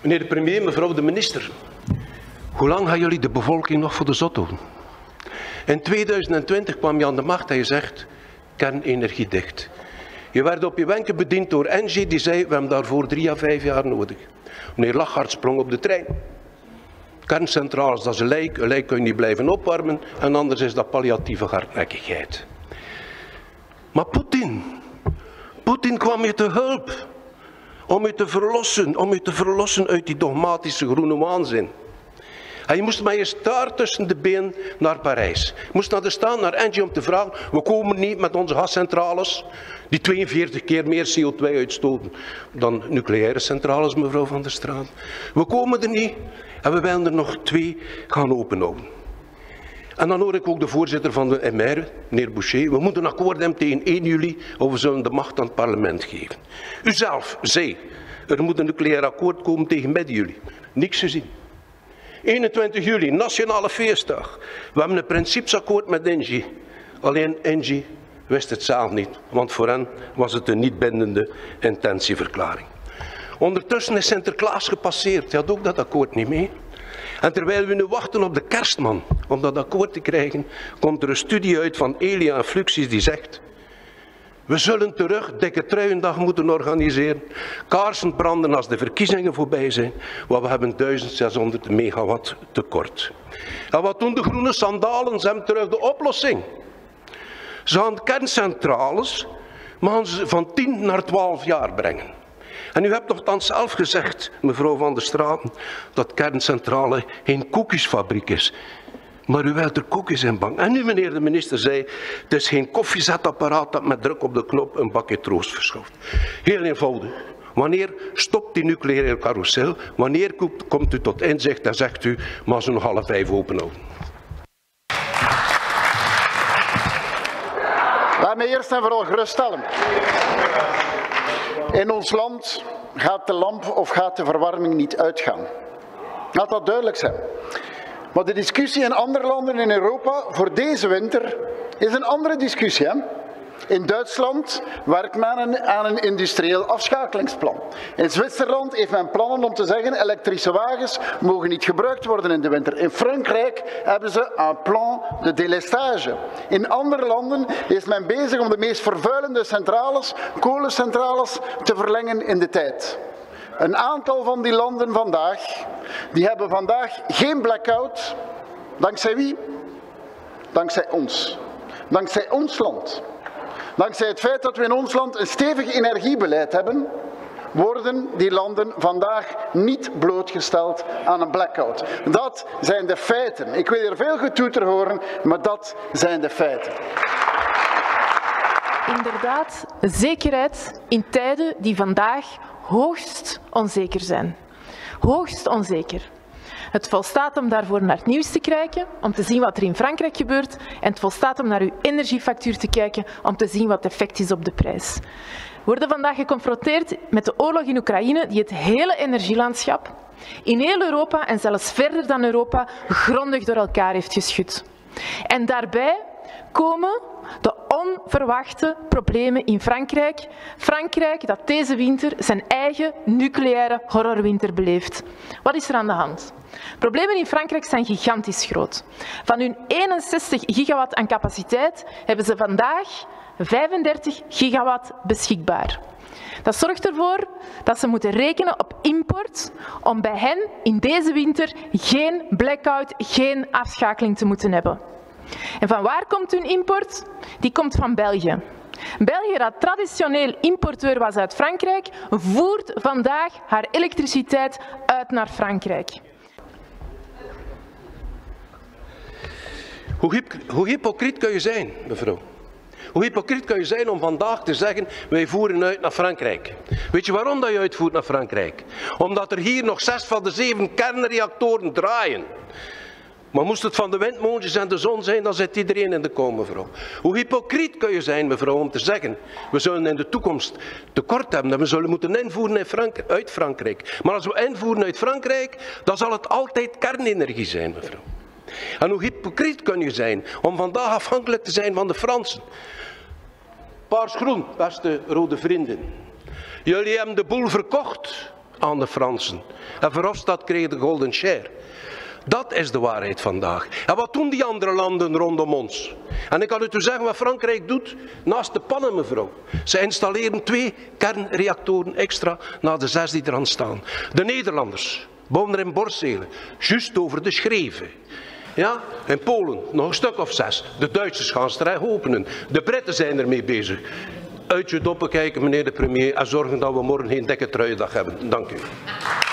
Meneer de premier, mevrouw de minister, hoe lang gaan jullie de bevolking nog voor de zot houden? In 2020 kwam je aan de macht en je zegt, kernenergie dicht. Je werd op je wenken bediend door Engie, die zei, we hebben daarvoor 3 à 5 jaar nodig. Meneer Lachart sprong op de trein. Kerncentrales, dat is een lijk kun je niet blijven opwarmen, en anders is dat palliatieve hardnekkigheid. Maar Poetin kwam je te hulp, om je te verlossen uit die dogmatische groene waanzin. En je moest met je staart tussen de benen naar Parijs. Je moest naar Engie om te vragen, we komen niet met onze gascentrales, die 42 keer meer CO2 uitstoten dan nucleaire centrales, mevrouw Van der Straat. We komen er niet en we willen er nog 2 gaan openhouden. En dan hoor ik ook de voorzitter van de MR, meneer Boucher, we moeten een akkoord hebben tegen 1 juli of we zullen de macht aan het parlement geven. U zelf zei, er moet een nucleair akkoord komen tegen midden juli. Niks gezien. 21 juli, nationale feestdag. We hebben een principesakkoord met Engie. Alleen Engie wist het zelf niet, want voor hen was het een niet bindende intentieverklaring. Ondertussen is Sinterklaas gepasseerd, hij had ook dat akkoord niet mee. En terwijl we nu wachten op de kerstman om dat akkoord te krijgen, komt er een studie uit van Elia en Fluxus die zegt, we zullen terug dikke truiendag moeten organiseren, kaarsen branden als de verkiezingen voorbij zijn, want we hebben 1600 megawatt tekort. En wat doen de groene sandalen? Ze hebben terug de oplossing. Ze gaan kerncentrales maar ze van 10 naar 12 jaar brengen. En u hebt nogthans zelf gezegd, mevrouw Van der Straten, dat kerncentrale geen koekjesfabriek is. Maar u wilt er koekjes in bank. En nu, meneer de minister, zei, het is geen koffiezetapparaat dat met druk op de knop een bakje troost verschaft. Heel eenvoudig. Wanneer stopt die nucleaire carousel? Wanneer komt u tot inzicht en zegt u, maar ze nog 4:30 openhouden? Laat me eerst en vooral geruststellen. In ons land gaat de lamp of gaat de verwarming niet uitgaan. Laat dat duidelijk zijn. Maar de discussie in andere landen in Europa voor deze winter is een andere discussie. Hè? In Duitsland werkt men aan een industrieel afschakelingsplan. In Zwitserland heeft men plannen om te zeggen elektrische wagens mogen niet gebruikt worden in de winter. In Frankrijk hebben ze een plan de délestage. In andere landen is men bezig om de meest vervuilende centrales, kolencentrales, te verlengen in de tijd. Een aantal van die landen vandaag, die hebben vandaag geen blackout. Dankzij wie? Dankzij ons. Dankzij ons land. Dankzij het feit dat we in ons land een stevig energiebeleid hebben, worden die landen vandaag niet blootgesteld aan een blackout. Dat zijn de feiten. Ik wil hier veel getoeter horen, maar dat zijn de feiten. Inderdaad, zekerheid in tijden die vandaag hoogst onzeker zijn. Hoogst onzeker. Het volstaat om daarvoor naar het nieuws te kijken, om te zien wat er in Frankrijk gebeurt, en het volstaat om naar uw energiefactuur te kijken, om te zien wat het effect is op de prijs. We worden vandaag geconfronteerd met de oorlog in Oekraïne, die het hele energielandschap in heel Europa en zelfs verder dan Europa grondig door elkaar heeft geschud. En daarbij komen de onverwachte problemen in Frankrijk. Frankrijk dat deze winter zijn eigen nucleaire horrorwinter beleeft. Wat is er aan de hand? Problemen in Frankrijk zijn gigantisch groot. Van hun 61 gigawatt aan capaciteit hebben ze vandaag 35 gigawatt beschikbaar. Dat zorgt ervoor dat ze moeten rekenen op import om bij hen in deze winter geen blackout, geen afschakeling te moeten hebben. En van waar komt hun import? Die komt van België. België, dat traditioneel importeur was uit Frankrijk, voert vandaag haar elektriciteit uit naar Frankrijk. Hoe hypocriet kun je zijn, mevrouw? Hoe hypocriet kun je zijn om vandaag te zeggen, wij voeren uit naar Frankrijk. Weet je waarom dat je uitvoert naar Frankrijk? Omdat er hier nog 6 van de 7 kernreactoren draaien. Maar moest het van de windmolens en de zon zijn, dan zit iedereen in de kou, mevrouw. Hoe hypocriet kun je zijn, mevrouw, om te zeggen, we zullen in de toekomst tekort hebben en we zullen moeten invoeren uit Frankrijk. Maar als we invoeren uit Frankrijk, dan zal het altijd kernenergie zijn, mevrouw. En hoe hypocriet kun je zijn om vandaag afhankelijk te zijn van de Fransen. Paars-groen, beste rode vrienden. Jullie hebben de boel verkocht aan de Fransen. En Verhofstadt kreeg de golden share. Dat is de waarheid vandaag. En wat doen die andere landen rondom ons? En ik kan u zeggen wat Frankrijk doet naast de pannen, mevrouw. Ze installeren 2 kernreactoren extra na de 6 die er aan staan. De Nederlanders bouwen er in Borselen, juist over de Schreven. Ja, in Polen nog een stuk of 6. De Duitsers gaan ze terecht openen. De Britten zijn ermee bezig. Uit je doppen kijken, meneer de premier, en zorgen dat we morgen geen dikke truiendag hebben. Dank u.